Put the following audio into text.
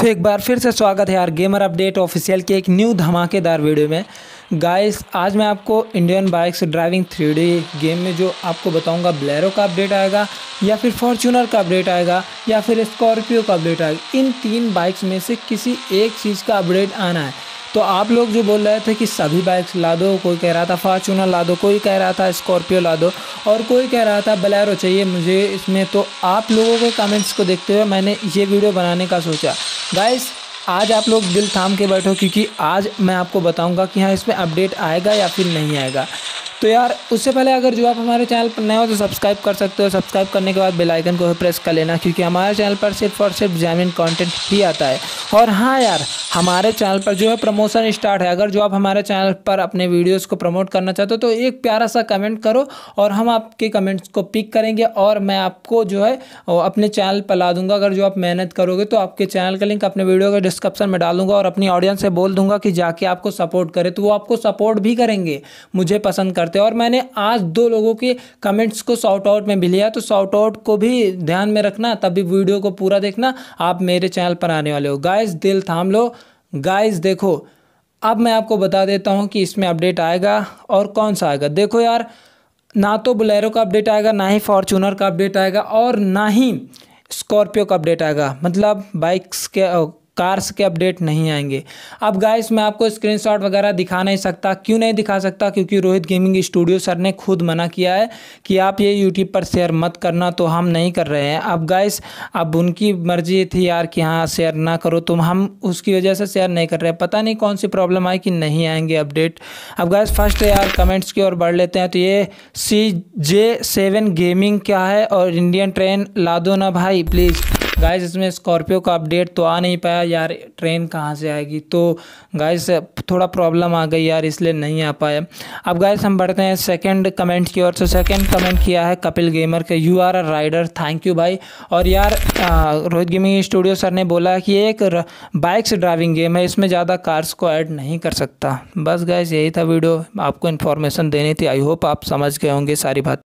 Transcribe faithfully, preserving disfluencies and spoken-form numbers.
तो एक बार फिर से स्वागत है यार गेमर अपडेट ऑफिशियल के एक न्यू धमाकेदार वीडियो में। गाइस आज मैं आपको Indian bikes driving three D game में जो आपको बताऊंगा बोलेरो का अपडेट आएगा या फिर फॉर्च्यूनर का अपडेट आएगा या फिर स्कॉर्पियो का अपडेट आएगा। इन तीन बाइक्स में से किसी एक चीज़ का अपडेट आना है। तो आप लोग जो बोल रहे थे कि सभी बाइक्स ला दो, कोई कह रहा था फॉर्च्यूनर ला दो, कोई कह रहा था स्कॉर्पियो ला दो और कोई कह रहा था बोलेरो चाहिए मुझे इसमें। तो आप लोगों के कमेंट्स को देखते हुए मैंने ये वीडियो बनाने का सोचा। गाइस आज आप लोग दिल थाम के बैठो क्योंकि आज मैं आपको बताऊंगा कि हाँ इसमें अपडेट आएगा या फिर नहीं आएगा। तो यार उससे पहले अगर जो आप हमारे चैनल पर नए हो तो सब्सक्राइब कर सकते हो। सब्सक्राइब करने के बाद बेल आइकन को प्रेस कर लेना क्योंकि हमारे चैनल पर सिर्फ और सिर्फ जेन्युइन कंटेंट ही आता है। और हाँ यार हमारे चैनल पर जो है प्रमोशन स्टार्ट है। अगर जो आप हमारे चैनल पर अपने वीडियोस को प्रमोट करना चाहते हो तो एक प्यारा सा कमेंट करो और हम आपके कमेंट्स को पिक करेंगे और मैं आपको जो है अपने चैनल पर ला दूंगा। अगर जो आप मेहनत करोगे तो आपके चैनल का लिंक अपने वीडियो के डिस्क्रिप्शन में डाल दूंगा और अपनी ऑडियंस से बोल दूंगा कि जाके आपको सपोर्ट करे, तो वो आपको सपोर्ट भी करेंगे, मुझे पसंद करते हैं। और मैंने आज दो लोगों के कमेंट्स को शॉर्ट आउट में भी लिया, तो शॉर्ट आउट को भी ध्यान में रखना, तभी वीडियो को पूरा देखना। आप मेरे चैनल पर आने वाले हो। गाइस दिल थाम लो। गाइस देखो अब मैं आपको बता देता हूं कि इसमें अपडेट आएगा और कौन सा आएगा। देखो यार ना तो बोलेरो का अपडेट आएगा, ना ही फॉर्च्यूनर का अपडेट आएगा और ना ही स्कॉर्पियो का अपडेट आएगा। मतलब बाइक्स के कार्स के अपडेट नहीं आएंगे। अब गाइस मैं आपको स्क्रीनशॉट वगैरह दिखा नहीं सकता। क्यों नहीं दिखा सकता? क्योंकि रोहित गेमिंग स्टूडियो सर ने खुद मना किया है कि आप ये यूट्यूब पर शेयर मत करना, तो हम नहीं कर रहे हैं। अब गाइस अब उनकी मर्जी थी यार कि हाँ शेयर ना करो, तो हम उसकी वजह से शेयर नहीं कर रहे हैं। पता नहीं कौन सी प्रॉब्लम आई कि नहीं आएंगे अपडेट। अब गाइस फर्स्ट यार कमेंट्स की ओर बढ़ लेते हैं। तो ये सी जे सेवन गेमिंग क्या है और इंडियन ट्रेन ला दो ना भाई प्लीज़। गाइस इसमें स्कॉर्पियो का अपडेट तो आ नहीं पाया यार, ट्रेन कहाँ से आएगी। तो गाइस थोड़ा प्रॉब्लम आ गई यार, इसलिए नहीं आ पाया। अब गाइस हम बढ़ते हैं सेकंड कमेंट की ओर। से सेकंड कमेंट किया है कपिल गेमर के, you are a rider, thank you भाई। और यार रोहित गेमिंग स्टूडियो सर ने बोला कि एक बाइक्स ड्राइविंग गेम है, इसमें ज़्यादा कार्स को ऐड नहीं कर सकता। बस गाइस यही था वीडियो, आपको इन्फॉर्मेशन देनी थी। आई होप आप समझ गए होंगे सारी बात।